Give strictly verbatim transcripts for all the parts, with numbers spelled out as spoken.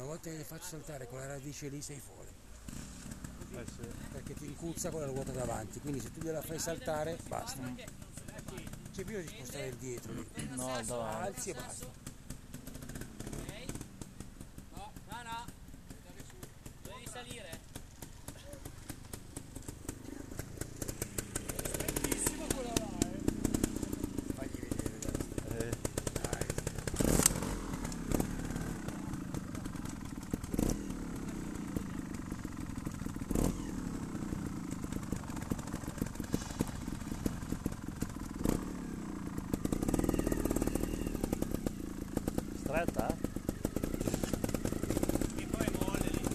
volta che li faccio saltare con la radice lì sei fuori. Eh sì. Perché ti incuzza con la ruota davanti, quindi se tu gliela fai saltare basta. Non c'è bisogno di spostare il dietro lì. No, davanti. Alzi e basta. No, no, no. Devi salire. Bellissimo quello là, eh. Fagli vedere, dai. Eh. Dai. Stretta? E poi molle lì.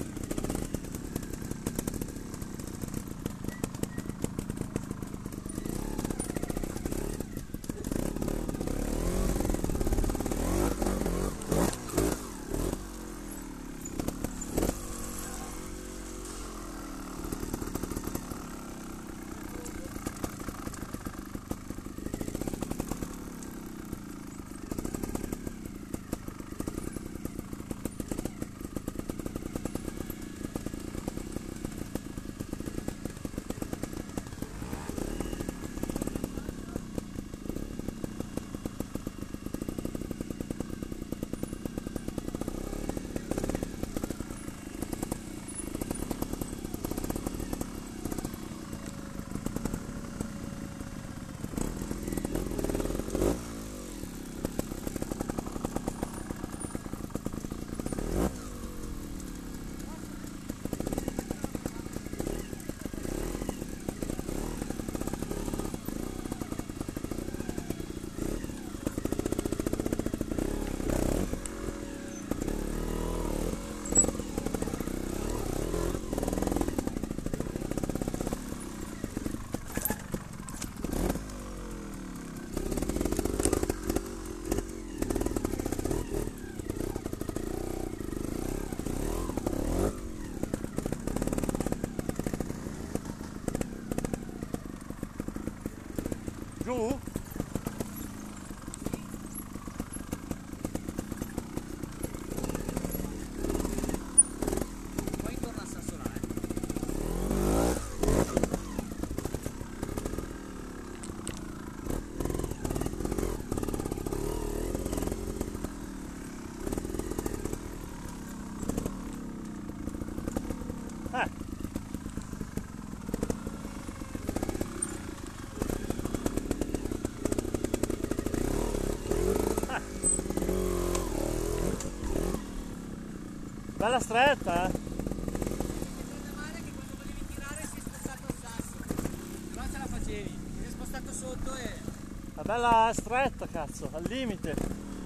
Giù? Poi torna a sassolare. Eh. Bella stretta, eh? Guarda male che quando volevi tirare si è spostato il sasso. Però ce la facevi. Si è spostato sotto e... Una bella stretta, cazzo, al limite.